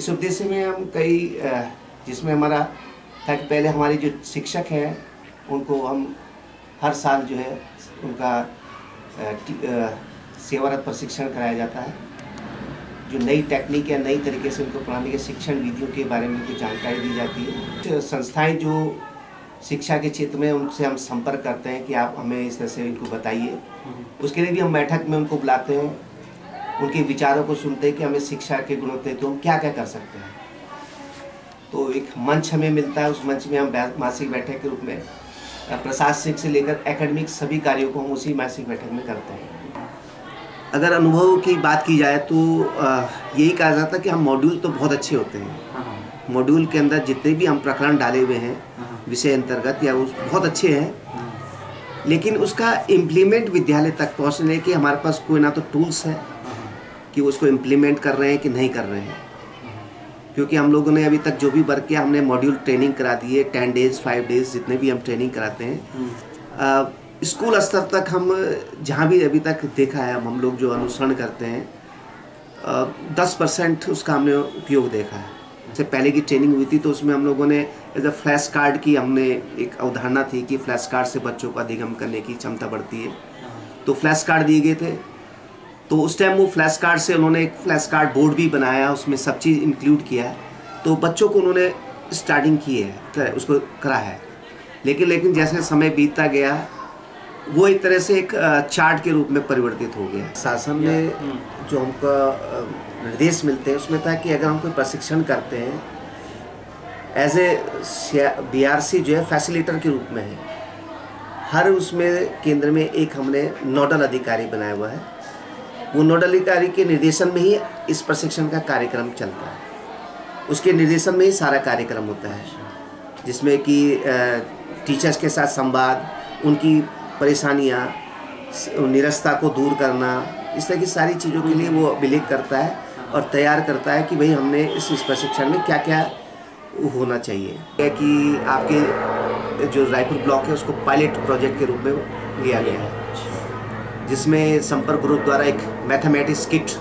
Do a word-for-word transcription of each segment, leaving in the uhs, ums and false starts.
इस उद्देश्य में हम कई जिसमें हमारा था कि पहले हमारे जो शिक्षक हैं उनको हम हर साल जो है उनका सेवारत प्रशिक्षण कराया जाता है। जो नई टेक्निक या नई तरीके से उनको पढ़ाने के शिक्षण विधियों के बारे में उनको जानकारी दी जाती है। संस्थाएं जो शिक्षा के क्षेत्र में उनसे हम संपर्क करते हैं कि आप हमें इस तरह से इनको बताइए, उसके लिए भी हम बैठक में उनको बुलाते हैं, उनके विचारों को सुनते हैं कि हमें शिक्षा के गुणवत्ता तो हम क्या क्या कर सकते हैं। तो एक मंच हमें मिलता है, उस मंच में हम मासिक बैठक के रूप में प्रशासनिक से लेकर एकेडमिक सभी कार्यों को हम उसी मासिक बैठक में करते हैं। अगर अनुभव की बात की जाए तो यही कहा जाता है कि हम मॉड्यूल तो बहुत अच्छे होते हैं। मॉड्यूल के अंदर जितने भी हम प्रकरण डाले हुए हैं विषय अंतर्गत या उस बहुत अच्छे हैं, लेकिन उसका इम्प्लीमेंट विद्यालय तक पहुंचने के हमारे पास कोई ना तो टूल्स है कि उसको इम्प्लीमेंट कर रहे हैं कि नहीं कर रहे हैं। क्योंकि हम लोगों ने अभी तक जो भी वर्क किया, हमने मॉड्यूल ट्रेनिंग करा दी है, टेन डेज फाइव डेज जितने भी हम ट्रेनिंग कराते हैं। स्कूल स्तर तक हम जहाँ भी अभी तक देखा है, हम हम लोग जो अनुसरण करते हैं दस परसेंट उसका हमने उपयोग देखा है। जैसे पहले की ट्रेनिंग हुई थी तो उसमें हम लोगों ने एज अ फ्लैश कार्ड की हमने एक अवधारणा थी कि फ्लैश कार्ड से बच्चों को अधिगम करने की क्षमता बढ़ती है। तो फ्लैश कार्ड दिए गए थे, तो उस टाइम वो फ्लैश कार्ड से उन्होंने एक फ्लैश कार्ड बोर्ड भी बनाया, उसमें सब चीज़ इंक्लूड किया, तो बच्चों को उन्होंने स्टार्टिंग की है, उसको करा है। लेकिन लेकिन जैसे समय बीतता गया वो एक तरह से एक चार्ट के रूप में परिवर्तित हो गया। शासन में जो हमको निर्देश मिलते हैं उसमें था कि अगर हम कोई प्रशिक्षण करते हैं as a B R C जो है फैसिलिटर के रूप में है, हर उसमें केंद्र में एक हमने नोडल अधिकारी बनाया हुआ है। वो नोडल अधिकारी के निर्देशन में ही इस प्रशिक्षण का कार्यक्रम चलता है, उसके निर्देशन में ही सारा कार्यक्रम होता है, जिसमें कि टीचर्स के साथ संवाद, उनकी परेशानियाँ, निरस्ता को दूर करना, इस तरह की सारी चीज़ों के लिए वो अभिलेख करता है और तैयार करता है कि भाई हमने इस इस प्रशिक्षण में क्या क्या होना चाहिए। क्या कि आपके जो रायपुर ब्लॉक है उसको पायलट प्रोजेक्ट के रूप में लिया गया है, जिसमें संपर्क ग्रुप द्वारा एक मैथमेटिक्स किट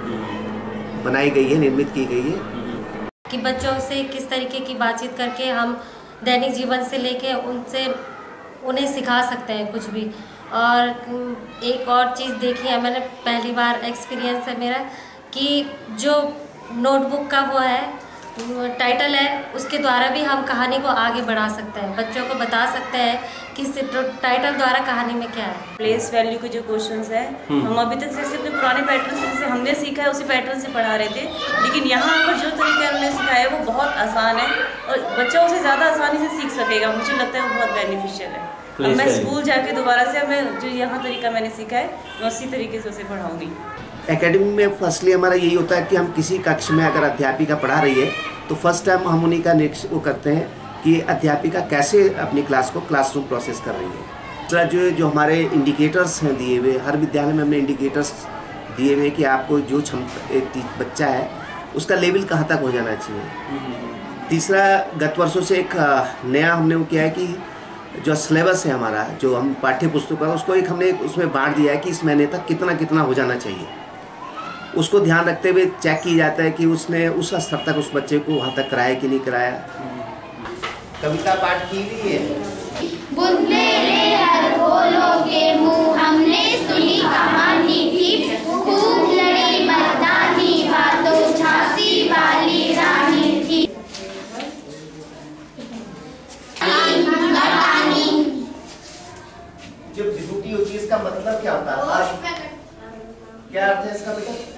बनाई गई है, निर्मित की गई है कि बच्चों से किस तरीके की बातचीत करके हम दैनिक जीवन से लेके उनसे उन्हें सिखा सकते हैं कुछ भी। और एक और चीज़ देखी है मैंने, पहली बार एक्सपीरियंस है मेरा, कि जो नोटबुक का वो है टाइटल है, उसके द्वारा भी हम कहानी को आगे बढ़ा सकते हैं, बच्चों को बता सकते हैं कि टाइटल द्वारा कहानी में क्या है। प्लेस वैल्यू के जो क्वेश्चंस है हम अभी तक जैसे अपने पुराने पैटर्न से जैसे हमने सीखा है उसी पैटर्न से पढ़ा रहे थे, लेकिन यहाँ आकर जो तरीके हमने सिखाया है वो बहुत आसान है और बच्चा उसे ज़्यादा आसानी से सीख सकेगा। मुझे लगता है वो बहुत बेनिफिशियल है। अब मैं स्कूल जाके दोबारा से मैं जो यहाँ तरीका मैंने सीखा है मैं उसी तरीके से उसे पढ़ाऊँगी। एकेडमी में फर्स्टली हमारा यही होता है कि हम किसी कक्ष में अगर अध्यापिका पढ़ा रही है तो फर्स्ट टाइम हम उन्हीं का निरीक्षण वो करते हैं कि अध्यापिका कैसे अपनी क्लास को क्लासरूम प्रोसेस कर रही है। दूसरा जो जो हमारे इंडिकेटर्स हैं दिए हुए, हर विद्यालय में हमने इंडिकेटर्स दिए हुए कि आपको जो क्षमता एक बच्चा है उसका लेवल कहाँ तक हो जाना चाहिए। तीसरा, गत वर्षों से एक नया हमने वो किया है कि जो सिलेबस है हमारा, जो हम पाठ्य पुस्तक है उसको एक हमने उसमें बांट दिया है कि इस महीने तक कितना कितना हो जाना चाहिए। उसको ध्यान रखते हुए चेक किया जाता है कि उसने उस स्तर तक उस बच्चे को वहाँ तक कराया कि नहीं कराया। कविता पाठ की भी है। बुंदेले हर फूलों के मुँह हमने सुनी कहानी थी, खूब लड़ी मर्दानी बातों झांसी वाली रानी थी। जब विभूति होती है इसका मतलब क्या होता है? क्या अर्थ है इसका बेटा?